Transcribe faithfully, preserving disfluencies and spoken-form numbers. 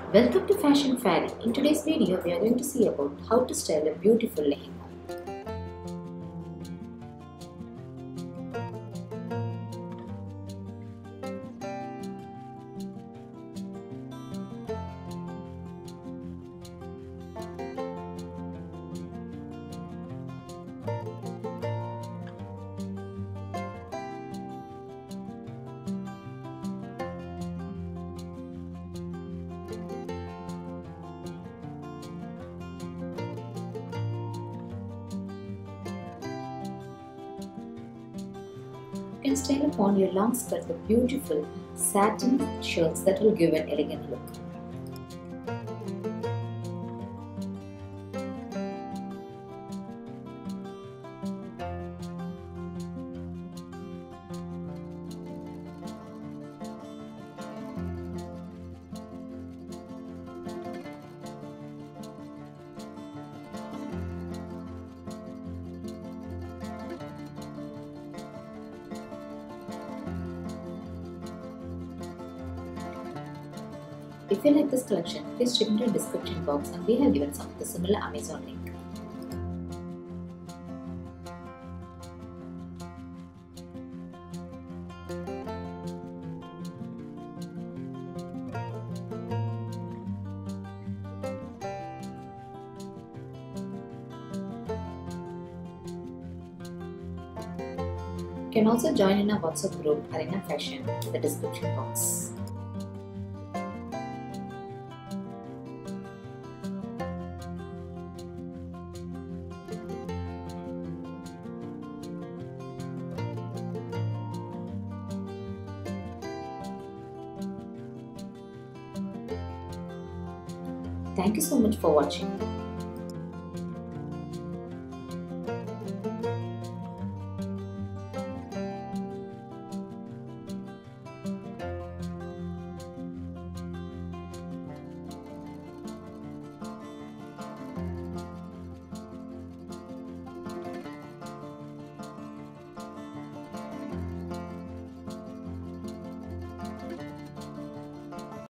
Welcome to Fashion Fairy. In today's video, we are going to see about how to style a beautiful lehenga. You can style upon your long skirt with beautiful satin shirts that will give an elegant look. If you like this collection, please check into the description box and we have given some of the similar Amazon link. You can also join in our WhatsApp group Arena Fashion in the description box. Thank you so much for watching.